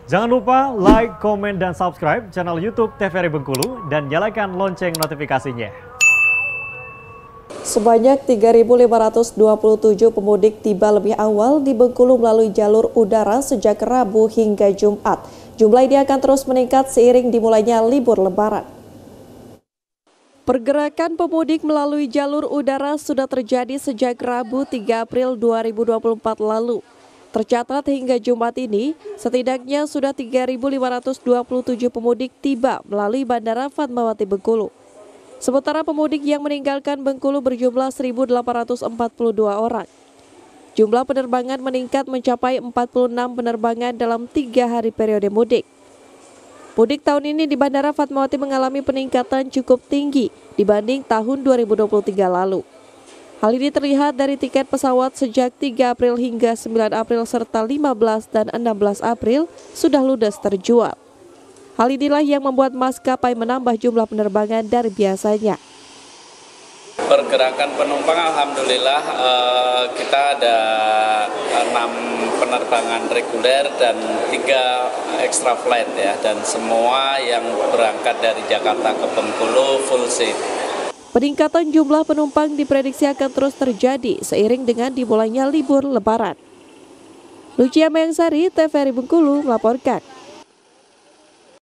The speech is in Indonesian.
Jangan lupa like, komen, dan subscribe channel YouTube TVRI Bengkulu dan nyalakan lonceng notifikasinya. Sebanyak 3.527 pemudik tiba lebih awal di Bengkulu melalui jalur udara sejak Rabu hingga Jumat. Jumlah ini akan terus meningkat seiring dimulainya libur Lebaran. Pergerakan pemudik melalui jalur udara sudah terjadi sejak Rabu 3 April 2024 lalu. Tercatat hingga Jumat ini, setidaknya sudah 3.527 pemudik tiba melalui Bandara Fatmawati Bengkulu. Sementara pemudik yang meninggalkan Bengkulu berjumlah 1.842 orang. Jumlah penerbangan meningkat mencapai 46 penerbangan dalam 3 hari periode mudik. Mudik tahun ini di Bandara Fatmawati mengalami peningkatan cukup tinggi dibanding tahun 2023 lalu. Hal ini terlihat dari tiket pesawat sejak 3 April hingga 9 April serta 15 dan 16 April sudah ludes terjual. Hal inilah yang membuat maskapai menambah jumlah penerbangan dari biasanya. Pergerakan penumpang alhamdulillah kita ada 6 penerbangan reguler dan 3 extra flight ya, dan semua yang berangkat dari Jakarta ke Bengkulu full seat. Peningkatan jumlah penumpang diprediksi akan terus terjadi seiring dengan dimulainya libur Lebaran. Lucia Mengsari, TVRI Bengkulu melaporkan.